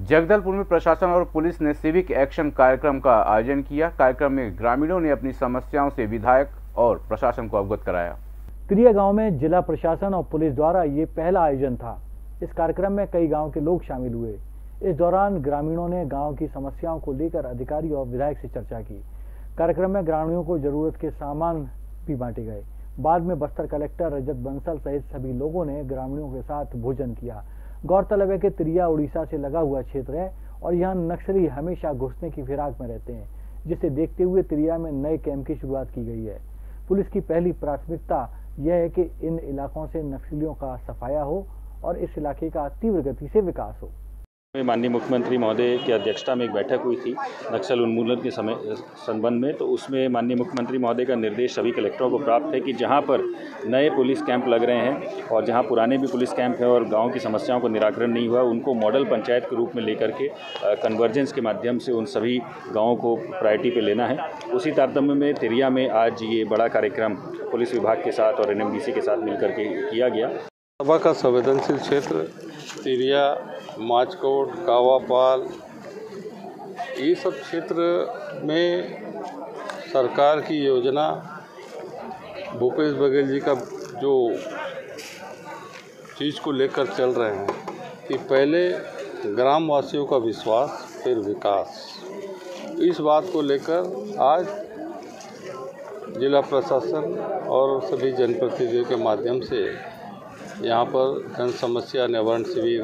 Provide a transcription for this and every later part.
जगदलपुर में प्रशासन और पुलिस ने सिविक एक्शन कार्यक्रम का आयोजन किया। कार्यक्रम में ग्रामीणों ने अपनी समस्याओं से विधायक और प्रशासन को अवगत कराया। त्रिया गांव में जिला प्रशासन और पुलिस द्वारा ये पहला आयोजन था। इस कार्यक्रम में कई गांव के लोग शामिल हुए। इस दौरान ग्रामीणों ने गांव की समस्याओं को लेकर अधिकारी और विधायक से चर्चा की। कार्यक्रम में ग्रामीणों को जरूरत के सामान भी बांटे गए। बाद में बस्तर कलेक्टर रजत बंसल सहित सभी लोगों ने ग्रामीणों के साथ भोजन किया। गौरतलब है कि त्रिया उड़ीसा से लगा हुआ क्षेत्र है और यहाँ नक्सली हमेशा घुसने की फिराक में रहते हैं, जिसे देखते हुए त्रिया में नए कैंप की शुरुआत की गई है। पुलिस की पहली प्राथमिकता यह है कि इन इलाकों से नक्सलियों का सफाया हो और इस इलाके का तीव्र गति से विकास हो। माननीय मुख्यमंत्री महोदय की अध्यक्षता में एक बैठक हुई थी नक्सल उन्मूलन के संबंध में, तो उसमें माननीय मुख्यमंत्री महोदय का निर्देश सभी कलेक्टरों को प्राप्त है कि जहां पर नए पुलिस कैंप लग रहे हैं और जहां पुराने भी पुलिस कैंप हैं और गांव की समस्याओं को निराकरण नहीं हुआ, उनको मॉडल पंचायत के रूप में लेकर के कन्वर्जेंस के माध्यम से उन सभी गाँवों को प्रायोरिटी पर लेना है। उसी तारतम्य में तिरिया में आज ये बड़ा कार्यक्रम पुलिस विभाग के साथ और NMDC के साथ मिलकर के किया गया। सभा का संवेदनशील क्षेत्र तिरिया, माचकोट, कावापाल, ये सब क्षेत्र में सरकार की योजना भूपेश बघेल जी का जो चीज़ को लेकर चल रहे हैं कि पहले ग्रामवासियों का विश्वास फिर विकास, इस बात को लेकर आज जिला प्रशासन और सभी जनप्रतिनिधियों के माध्यम से यहाँ पर जन समस्या निवारण शिविर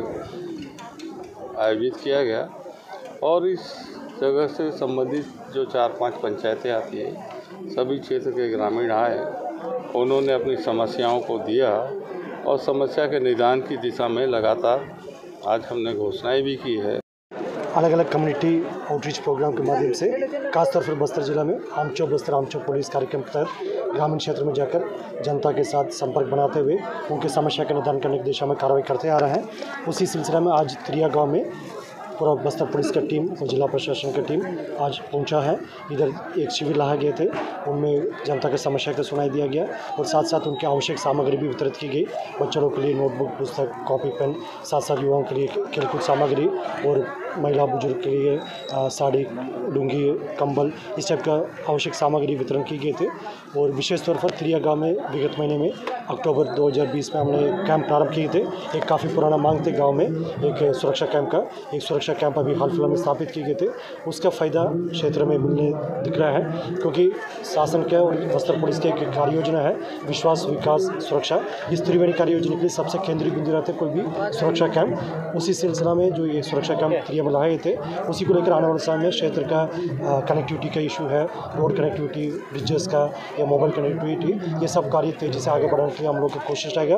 आयोजित किया गया और इस जगह से संबंधित जो 4-5 पंचायतें आती है, सभी क्षेत्र के ग्रामीण आए, उन्होंने अपनी समस्याओं को दिया और समस्या के निदान की दिशा में लगातार आज हमने घोषणाएं भी की है। अलग अलग कम्युनिटी आउटरीच प्रोग्राम के माध्यम से खासतौर पर बस्तर जिला में आमचो बस्तर आमचो पुलिस कार्यक्रम के तहत ग्रामीण क्षेत्र में जाकर जनता के साथ संपर्क बनाते हुए उनकी समस्या के निदान करने की दिशा में कार्रवाई करते आ रहे हैं। उसी सिलसिले में आज त्रिया गांव में पूरा बस्तर पुलिस का टीम और जिला प्रशासन की टीम आज पहुंचा है। इधर एक शिविर लाए गए थे, उनमें जनता की समस्या को सुनाई दिया गया और साथ साथ उनकी आवश्यक सामग्री भी वितरित की गई। बच्चों के लिए नोटबुक, पुस्तक, कॉपी, पेन, साथ साथ युवाओं के लिए खेलकूद सामग्री और महिला बुजुर्ग के लिए साड़ी, लुंगी, कंबल, इस टाइप का आवश्यक सामग्री वितरण की गए थे। और विशेष तौर पर त्रिया गाँव में विगत महीने में अक्टूबर 2020 में हमने कैंप प्रारंभ किए थे। एक काफ़ी पुराना मांग थे गांव में एक सुरक्षा कैंप का, एक सुरक्षा कैंप अभी हाल फिलहाल में स्थापित किए गए थे। उसका फ़ायदा क्षेत्र में मिलने दिख रहा है, क्योंकि शासन का और बस्तर पुलिस की एक कार्य योजना है विश्वास, विकास, सुरक्षा। इस त्रिवेणी कार्य योजना के लिए सबसे केंद्रीय बिंदु रहते हैं कोई भी सुरक्षा कैंप। उसी सिलसिला में जो ये सुरक्षा कैंप त्रिया में लगाए थे, उसी को लेकर आने वाले समय में क्षेत्र का कनेक्टिविटी का इशू है, रोड कनेक्टिविटी, ब्रिजेस का या मोबाइल कनेक्टिविटी, ये सब कार्य तेजी से आगे बढ़ाने के लिए हम लोग की कोशिश रहेगा।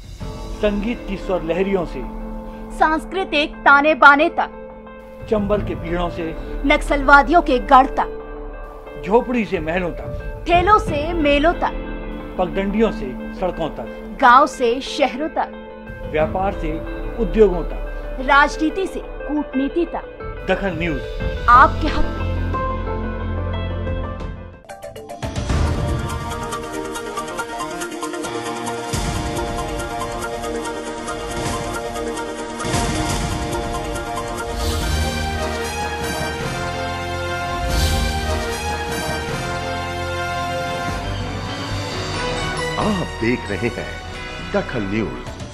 संगीत की स्वर लहरियों से सांस्कृतिक ताने बाने तक, चंबल के पीड़ों से नक्सलवादियों के गढ़ तक, झोपड़ी से महलों तक, ठेलों से मेलों तक, पगडंडियों से सड़कों तक, गांव से शहरों तक, व्यापार से उद्योगों तक, राजनीति से कूटनीति तक, दखल न्यूज आपके हक में। आप देख रहे हैं दखल न्यूज।